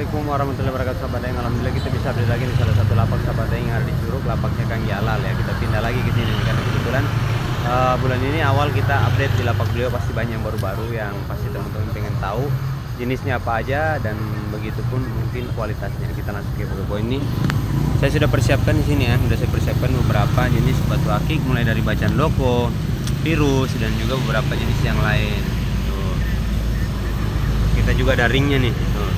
Assalamualaikum warahmatullahi wabarakatuh sahabat Daeng. Alhamdulillah kita bisa beli lagi di salah satu lapak sahabat Daeng yang ada di Curug, lapaknya Kang Jalal ya. Kita pindah lagi ke sini karena kebetulan bulan ini awal kita update di lapak beliau, pasti banyak yang baru-baru yang pasti teman-teman pengen tahu jenisnya apa aja dan begitupun mungkin kualitasnya. Kita langsung ke poin ini. Saya sudah persiapkan di sini ya, sudah saya persiapkan beberapa jenis batu akik mulai dari bacaan loko, virus dan juga beberapa jenis yang lain. Tuh. Kita juga ada ringnya nih. Tuh.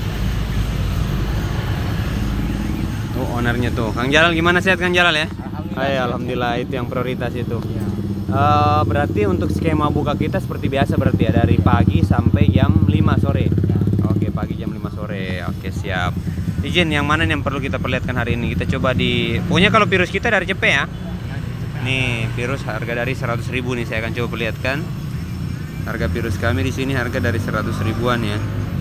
Ownernya tuh Kang Jalal, gimana, sehat Kang Jalal ya? Alhamdulillah, itu yang prioritas itu ya. Berarti untuk skema buka kita seperti biasa berarti ya, dari pagi sampai jam 5 sore ya. Oke, pagi jam 5 sore. Oke, siap. Izin, yang mana yang perlu kita perlihatkan hari ini? Kita coba pokoknya kalau virus kita dari CP ya. Nih virus harga dari 100.000 nih, saya akan coba perlihatkan. Harga virus kami di sini harga dari 100 ribuan ya.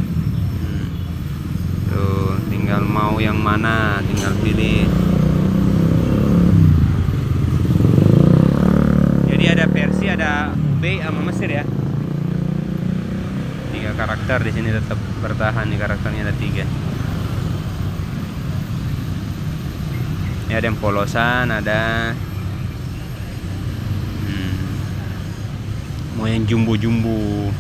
Tuh, tinggal mau yang mana, tinggal pilih. Jadi ada versi, ada UB sama Mesir ya. 3 karakter di sini tetap bertahan nih, karakternya ada 3. Ini ada yang polosan, ada mau yang jumbo-jumbo.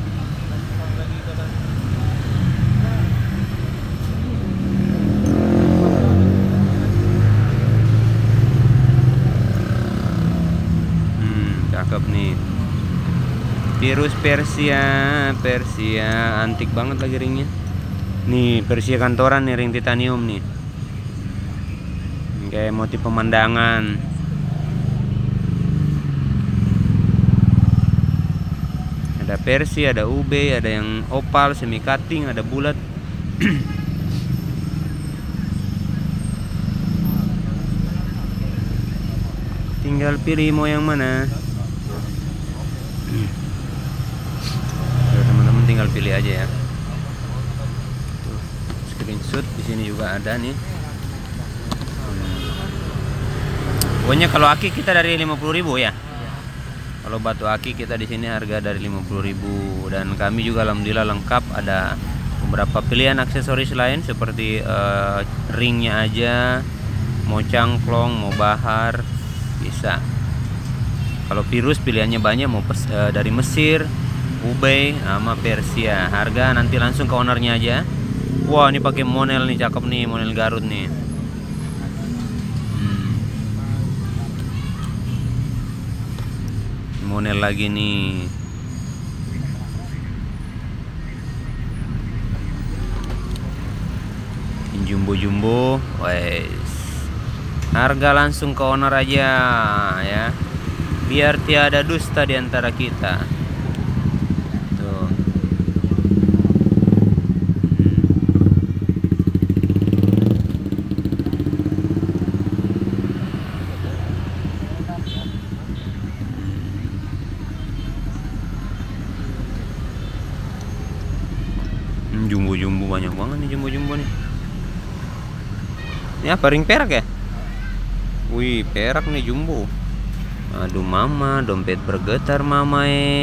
Cakep nih. Virus Persia antik banget lagi ringnya. Nih Persia kantoran nih, ring titanium nih. Kayak motif pemandangan. Ada Persia, ada UB, ada yang opal, semi cutting, ada bulat. Tinggal pilih mau yang mana. Teman-teman tinggal pilih aja ya. Tuh, screenshot di sini juga ada nih. Pokoknya kalau aki kita dari 50.000 ya. Kalau batu aki kita di sini harga dari 50.000 dan kami juga alhamdulillah lengkap, ada beberapa pilihan aksesoris lain seperti ringnya aja, mau cangklong, mau bahar bisa. Kalau virus pilihannya banyak, mau dari Mesir, Ubay sama Persia. Harga nanti langsung ke ownernya aja. Wah, ini pakai monel nih, cakep nih, monel Garut nih. Monel lagi nih. Jumbo-jumbo, wes. Harga langsung ke owner aja ya. Biar tiada dusta di antara kita. Tuh. Jumbo-jumbo banyak banget nih, jumbo-jumbo nih. Ini apa, ring perak ya? Wih, perak nih jumbo. Aduh mama, dompet bergetar mama.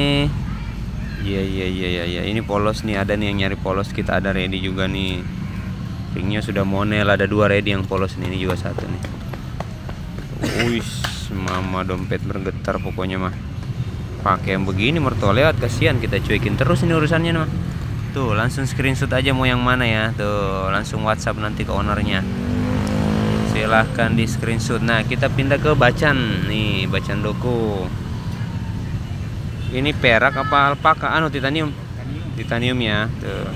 Iya. Ini polos nih, ada nih yang nyari polos, kita ada ready juga nih. Ringnya sudah monel, ada 2 ready yang polos nih, ini juga 1 nih. Wih, mama dompet bergetar pokoknya mah. Pakai yang begini mertua lewat, kasihan, kita cuekin terus ini urusannya mah. Tuh, langsung screenshot aja mau yang mana ya. Tuh, langsung WhatsApp nanti ke ownernya. Silahkan di screenshot. Nah, kita pindah ke bacan nih, bacan loko. Ini perak apa alpaka? Titanium. Titanium ya. Tuh.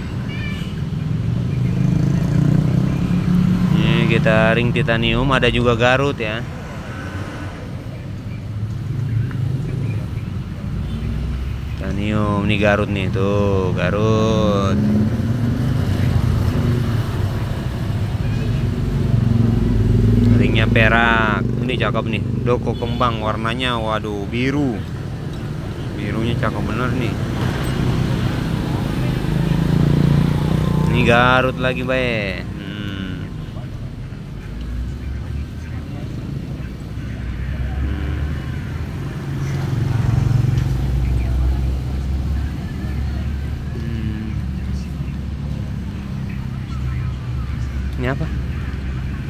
Ini kita ring titanium, ada juga Garut ya. Titanium, nih Garut nih, tuh Garut. Ringnya perak, ini cakep nih, doko kembang, warnanya waduh biru. Birunya cakep bener nih. Ini Garut lagi bae.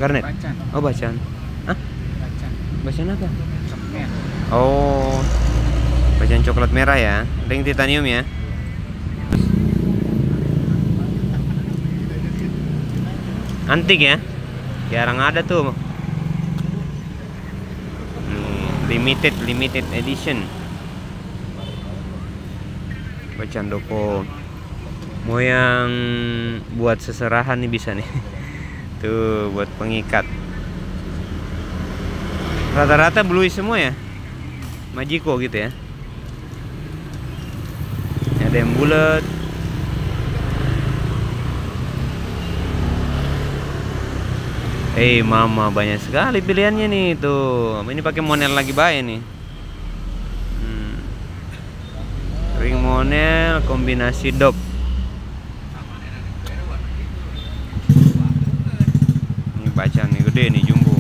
Garnet. Bacan. Oh, bacan. Hah? Bacan. Bacan apa? Coknya. Oh, bacan coklat merah ya. Ring titanium ya. Antik ya. Jarang ada tuh. Limited edition. Bacan doko. Mau yang buat seserahan nih bisa nih. Tuh buat pengikat. Rata-rata blue semua ya. Majiko gitu ya. Ada yang bulat. Mama banyak sekali pilihannya nih tuh. Ini pakai monel lagi baik nih. Ring monel kombinasi dop. Ini bacan nih gede nih jumbo.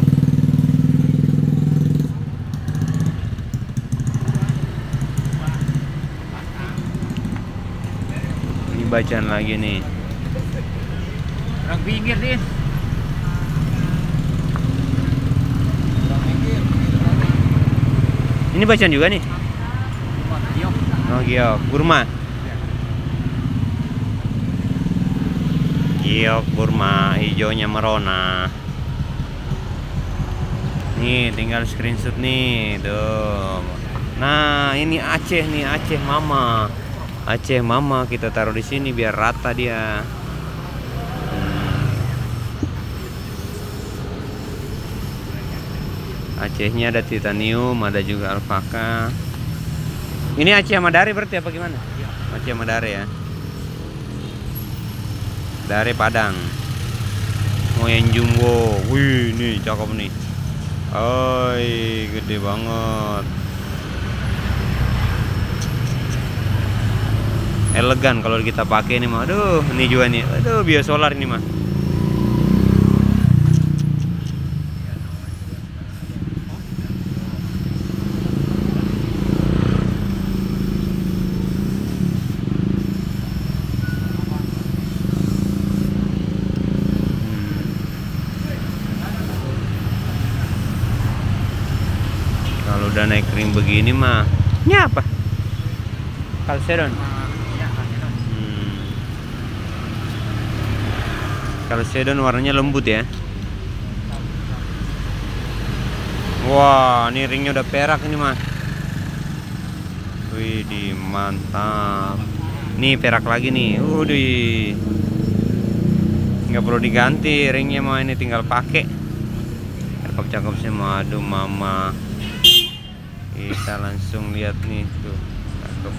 Ini bacan lagi nih. Orang pinggir deh. Ini bacan juga nih. Oh, giok, Burma. Giok Burma, hijaunya merona. Nih, tinggal screenshot nih, tuh. Nah, ini Aceh nih, Aceh Mama. Aceh Mama kita taruh di sini biar rata dia. Acehnya ada titanium, ada juga alpaka. Ini Aceh Madare berarti apa gimana? Aceh Madare ya. Dari Padang. Mau yang jumbo. Wih, nih cakep nih. Oi, gede banget. Elegan kalau kita pakai ini mah. Aduh, ini juga nih. Aduh, biosolar ini mah. Kalau udah naik ring begini mah, ini apa? Calcedon. Calcedon warnanya lembut ya. Wah, ini ringnya udah perak ini mah. Wih, mantap. Nih perak lagi nih. Udih. Nggak perlu diganti ringnya mah, ini tinggal pakai. Cakep-cakep sih mah. Aduh mama. Kita langsung lihat nih tuh. Cakep.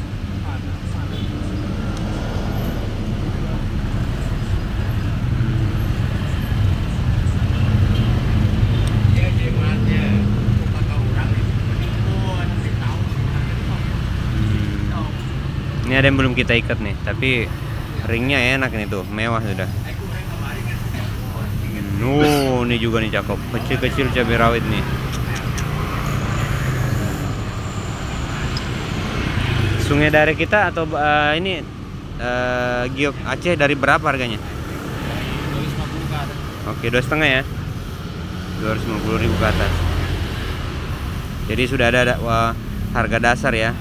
Ini ada yang belum kita ikat nih, tapi ringnya enak nih tuh, mewah sudah. Ini juga nih cakep, kecil-kecil cabai rawit nih. Sungai dari kita atau ini giok Aceh dari berapa harganya? 250 ke atas. Oke, 2,5 ya. 250.000 ke atas. Jadi sudah ada harga dasar ya.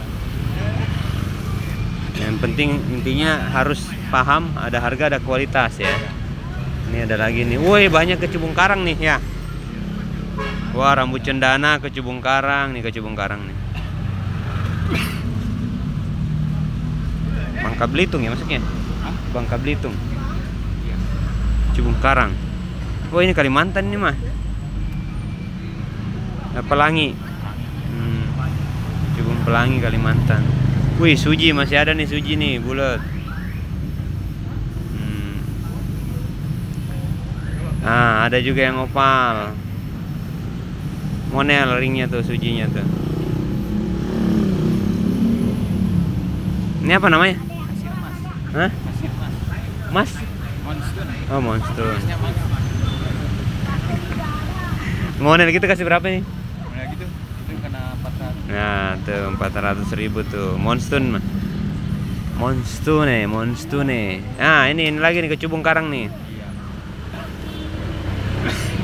Yang penting intinya harus paham ada harga ada kualitas ya. Ini ada lagi nih. Woi, banyak kecubung karang nih ya. Wah, rambut cendana kecubung karang nih, kecubung karang nih. Bangka Belitung ya maksudnya? Bangka Belitung. Cubung karang. Wah, ini Kalimantan nih mah. Pelangi. Cubung Pelangi Kalimantan. Wih, suji masih ada nih, suji nih bulat. Nah, ada juga yang opal. Monel ringnya tuh, sujinya tuh. Ini apa namanya? Hah? Mas? Monster. Oh, monster. Monel kita kasih berapa nih? Nah gitu, itu kena 400. Nah, tuh 400.000 tuh. Monstun mah. Monstune. Nah, ini lagi nih kecubung karang nih.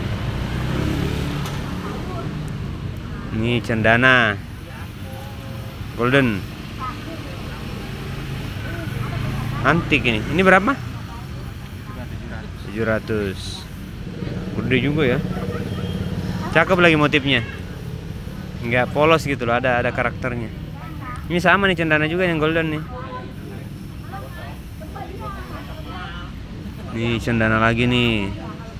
Ini cendana golden antik ini. Ini berapa? 700. Gede juga ya. Cakep lagi motifnya. Enggak polos gitu loh, ada karakternya. Ini sama nih cendana juga yang golden nih. Nih cendana lagi nih.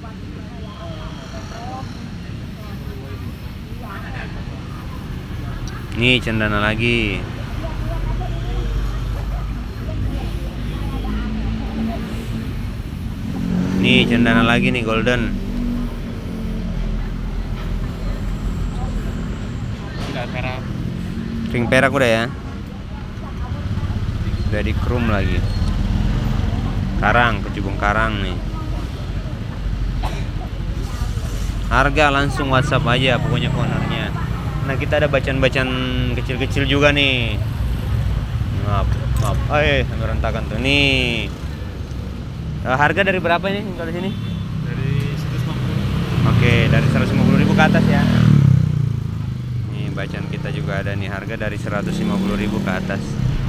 Nih cendana lagi. Nih cendana lagi nih golden. Sudah perak. Ring perak udah ya. Udah di chrome lagi. Karang, kecubung karang nih. Harga langsung WhatsApp aja pokoknya ownernya. Nah kita ada bacaan-bacaan kecil-kecil juga nih. Maaf. Merentakan tuh nih. Harga dari berapa ini kalau di sini? Dari 150. Oke, dari 150.000 ke atas ya. Nih bacaan kita juga ada nih, harga dari 150.000 ke atas.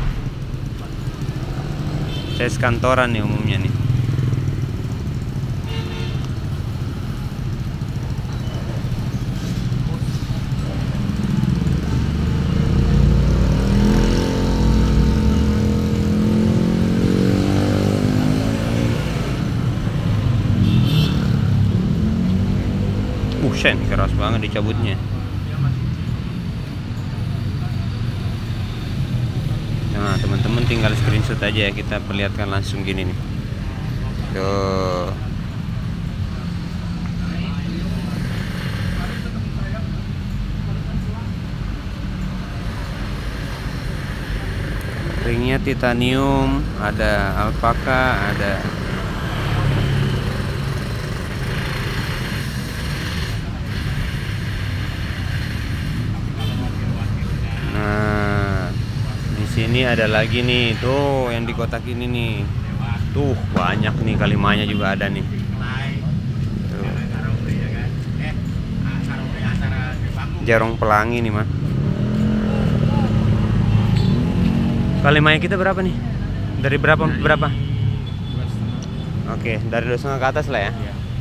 Size kantoran nih umumnya nih. Buset, keras banget dicabutnya. Nah, teman-teman tinggal screenshot aja ya, kita perlihatkan langsung gini nih. Tuh. Ringnya titanium, ada alpaka, ada sini ada lagi nih, tuh yang di kotak ini nih. Tuh banyak nih, kalimanya juga ada nih. Tuh. Jarong pelangi nih mah. Kalimanya kita berapa nih? Dari berapa? Oke, dari 2,5 ke atas lah ya.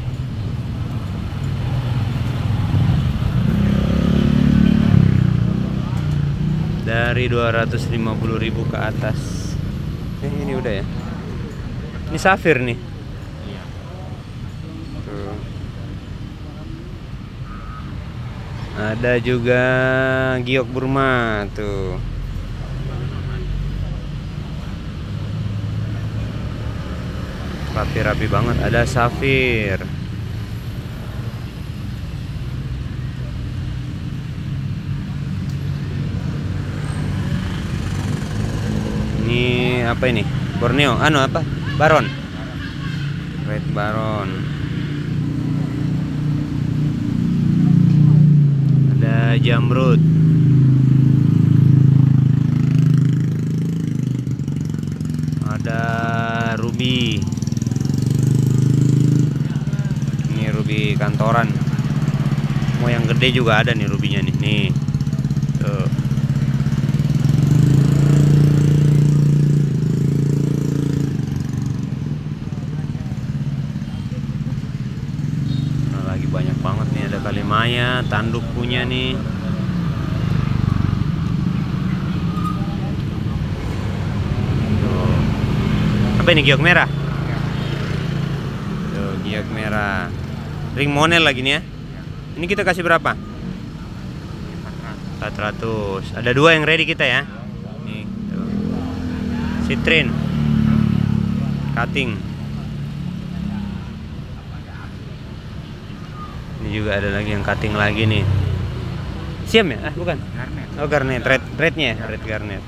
Dari 250.000 ke atas. Ini udah ya. Ini safir nih. Iya. Tuh. Ada juga giok Burma tuh. Rapi-rapi banget, ada safir. Ini apa ini? Borneo, apa? Baron. Red Baron. Ada Jamrud. Ada Ruby. Ini Ruby kantoran. Mau yang gede juga ada nih rubinya nih. Nih. Tuh. Banyak banget nih, ada kalimaya, tanduk punya nih. Tuh. Apa ini, giok merah? Tuh, giok merah. Ring monel lagi nih ya. Ini kita kasih berapa? 400. Ada 2 yang ready kita ya. Nih, tuh. Citrin. Cutting. Ini juga ada lagi yang cutting lagi nih. Siam ya? Bukan. Garnet. Oh, garnet. Rednya ya? Red garnet.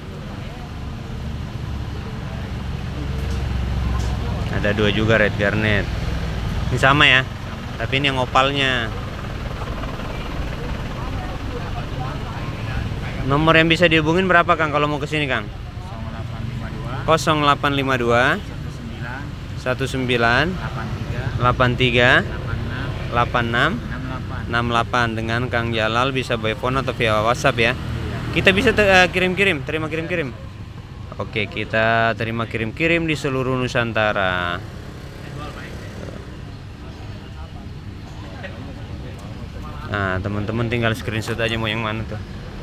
Ada 2 juga red garnet. Ini sama ya? Tapi ini yang opalnya. Nomor yang bisa dihubungin berapa Kang kalau mau kesini Kang? 0852 19 83 86 68. 68 dengan Kang Jalal bisa by phone atau via WhatsApp ya. Kita bisa kirim-kirim, terima kirim-kirim. Oke, kita terima kirim-kirim di seluruh Nusantara. Nah, teman-teman tinggal screenshot aja mau yang mana tuh.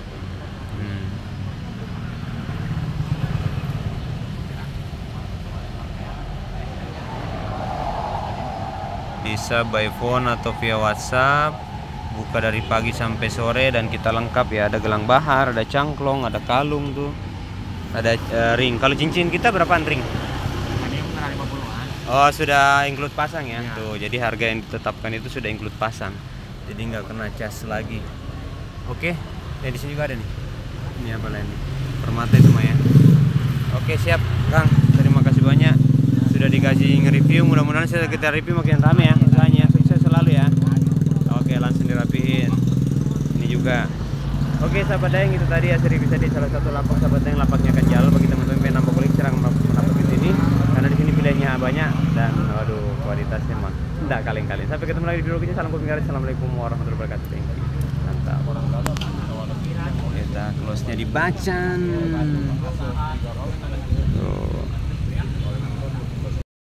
Bisa by phone atau via WhatsApp. Buka dari pagi sampai sore dan kita lengkap ya. Ada gelang bahar, ada cangklong, ada kalung tuh. Ada ring. Kalau cincin kita berapaan ring? Ini pernah 50-an. Oh, sudah include pasang ya? Ya. Tuh, jadi harga yang ditetapkan itu sudah include pasang. Jadi nggak kena cas lagi. Oke, di sini juga ada nih. Ini apa lagi? Permata itu mah ya. Oke, siap, Kang. Terima kasih banyak sudah dikasih nge-review. Mudah-mudahan kita review makin rame ya. Usahanya sukses selalu ya. Oke, langsung dirapihin. Ini juga. Oke, sahabat Dayang, itu tadi hasil review di salah satu lapak sahabat Dayang, lapaknya Kang Jalal. Bagi teman-teman yang nambah kulik serang menapak di sini karena di sini pilihannya banyak dan waduh, kualitasnya mah tidak kaleng-kaleng. Sampai ketemu lagi di video berikutnya. Salam kopi garis. Assalamualaikum warahmatullahi wabarakatuh. Thank you. Mantap. Kita close-nya dibacan. Tuh.